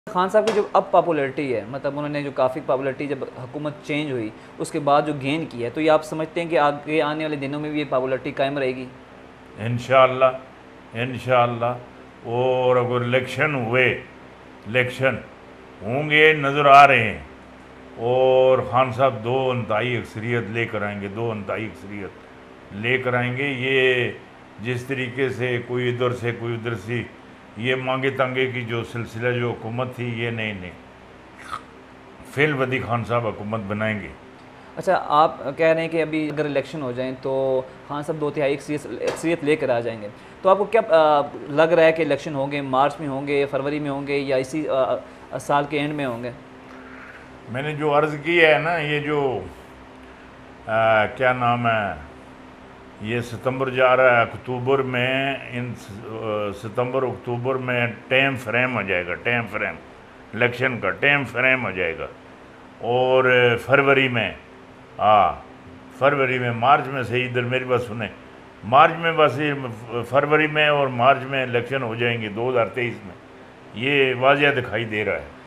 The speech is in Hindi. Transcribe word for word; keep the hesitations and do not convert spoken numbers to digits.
खान साहब की जो अब पॉपुलैरिटी है, मतलब उन्होंने जो काफ़ी पॉपुलैरिटी जब हुकूमत चेंज हुई उसके बाद जो गेन की है, तो ये आप समझते हैं कि आगे आने वाले दिनों में भी ये पॉपुलैरिटी कायम रहेगी? इंशाअल्लाह इंशाअल्लाह। और अगर इलेक्शन हुए, इलेक्शन होंगे नज़र आ रहे हैं, और खान साहब दो अंतहाई अक्सरियत लेकर आएंगे, दो अंतहाई अक्सरियत लेकर आएंगे। ये जिस तरीके से कोई इधर से कोई उधर से ये मांगे तांगे की जो सिलसिला जो हुकूमत थी, ये नहीं नहीं फिल वदी खान साहब हुकूमत बनाएंगे। अच्छा, आप कह रहे हैं कि अभी अगर इलेक्शन हो जाएं तो खान साहब दो तिहाई अक्सरियत लेकर आ जाएंगे, तो आपको क्या आ, लग रहा है कि इलेक्शन होंगे मार्च में होंगे, फरवरी में होंगे, या इसी आ, आ, साल के एंड में होंगे? मैंने जो अर्ज़ किया है ना, ये जो आ, क्या नाम है, ये सितंबर जा रहा है, अक्टूबर में, इन सितंबर अक्टूबर में टाइम फ्रेम हो जाएगा, टाइम फ्रेम इलेक्शन का टाइम फ्रेम हो जाएगा। और फरवरी में, हाँ फरवरी में, मार्च में से, इधर मेरी बात सुने, मार्च में बस ये फरवरी में और मार्च में इलेक्शन हो जाएंगे दो हज़ार तेईस में, ये वाज़िया दिखाई दे रहा है।